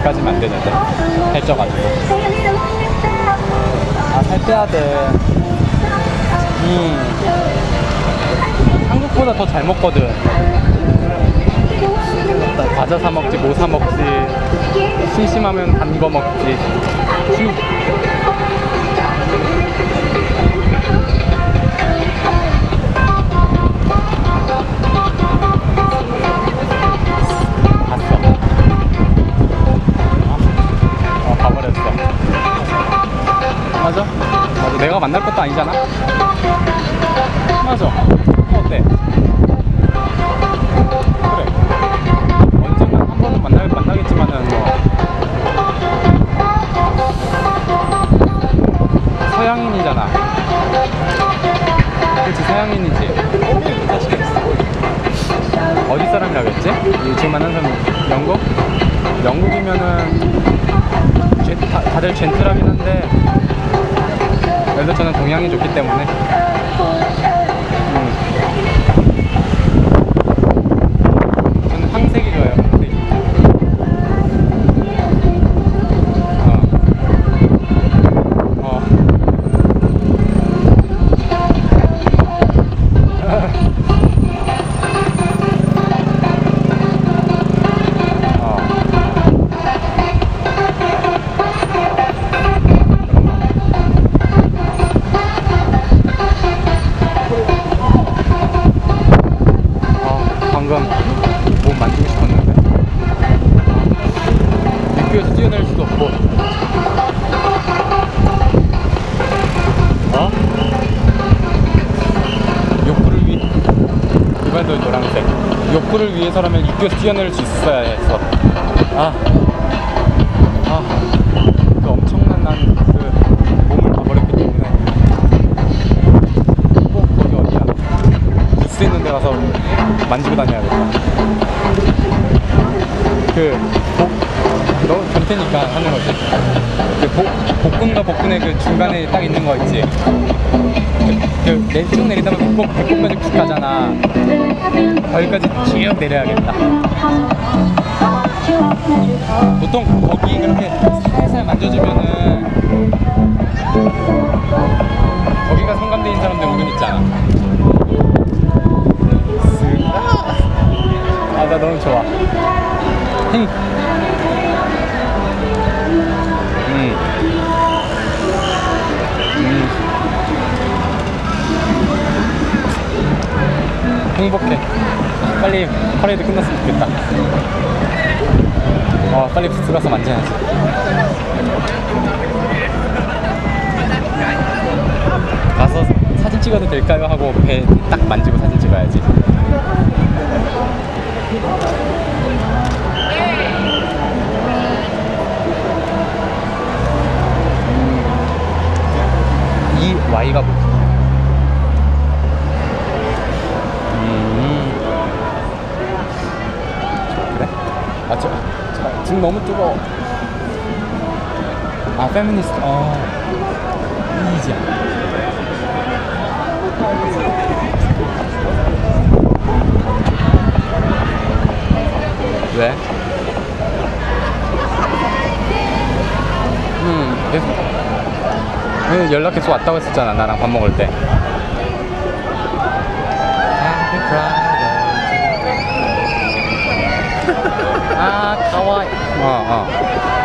거기까지는 안 되는데 살쪄가지고. 아, 살 빼야 돼. 한국보다 더 잘 먹거든. 과자 사 먹지, 뭐 사 먹지, 심심하면 단 거 먹지. 가버렸어. 맞아? 맞아. 내가 만날 것도 아니잖아? 맞아. 어때? 그래. 언젠가 한 번은 만나겠지만은 뭐 서양인이잖아. 그치, 서양인이지. 어디 사람이라고 했지? 지금 만난 사람 영국? 영국이면은 다들 젠틀하긴 한데 그래도 저는 동양이 좋기 때문에 저는 황색이 좋아요. 황색. 방금 몸 만지고 싶었는데 육교에서 뛰어낼 수도 없고. 욕구를 위해 일반도 노란색. 욕구를 위해서라면 육교에서 뛰어낼 수 있어야 해서. 그 엄청난 그 몸을 봐버렸기 때문에 꼭 거기 어디야 부스 있는 데 가서 만지고 다녀야겠다. 너 변태니까 하는 거지. 복근과 복근의 그 중간에 딱 있는 거 있지. 쭉 내리다 보면 배꼽까지 푹 가잖아. 거기까지 쭉 내려야겠다. 보통 거기 그렇게 살살 만져주면은 거기가 성감대인 사람들 은근 있잖아. 나 너무 좋아. 행복해. 빨리 퍼레이드 끝났으면 좋겠다. 빨리 부스 가서 만져야지. 가서 사진 찍어도 될까요? 하고 배 딱 만지고 사진 찍어야지. 이 Y가 뭐지? 그래? 등 너무 뜨거워. 페미니스트. 이지야. 왜? 연락 계속 왔다고 했었잖아, 나랑 밥 먹을 때. Happy Friday. 가와이.